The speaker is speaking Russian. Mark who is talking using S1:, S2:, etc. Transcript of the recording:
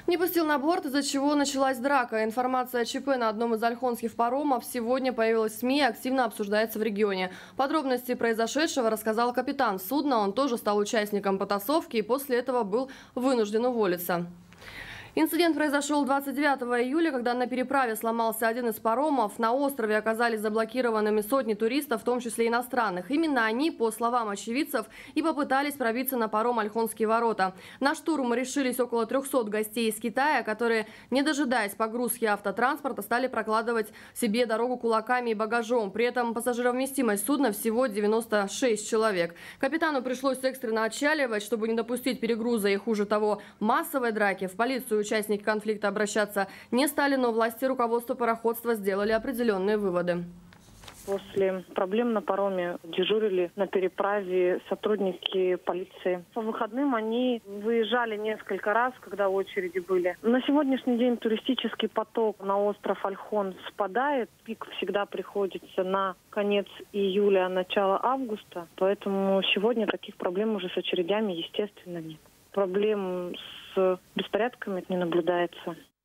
S1: Не пустил на борт, из-за чего началась драка. Информация о ЧП на одном из ольхонских паромов сегодня появилась в СМИ и активно обсуждается в регионе. Подробности произошедшего рассказал капитан судна. Он тоже стал участником потасовки и после этого был вынужден уволиться. Инцидент произошел 29 июля, когда на переправе сломался один из паромов. На острове оказались заблокированными сотни туристов, в том числе иностранных. Именно они, по словам очевидцев, и попытались пробиться на паром Ольхонские ворота. На штурм решились около 300 гостей из Китая, которые, не дожидаясь погрузки автотранспорта, стали прокладывать себе дорогу кулаками и багажом. При этом пассажировместимость судна всего 96 человек. Капитану пришлось экстренно отчаливать, чтобы не допустить перегруза и, хуже того, массовой драки. В полицию участники конфликта обращаться не стали, но власти и руководство пароходства сделали определенные выводы.
S2: После проблем на пароме дежурили на переправе сотрудники полиции. По выходным они выезжали несколько раз, когда очереди были. На сегодняшний день туристический поток на остров Ольхон спадает. Пик всегда приходится на конец июля, начало августа. Поэтому сегодня таких проблем уже с очередями, естественно, нет. Проблем с беспорядками не наблюдается.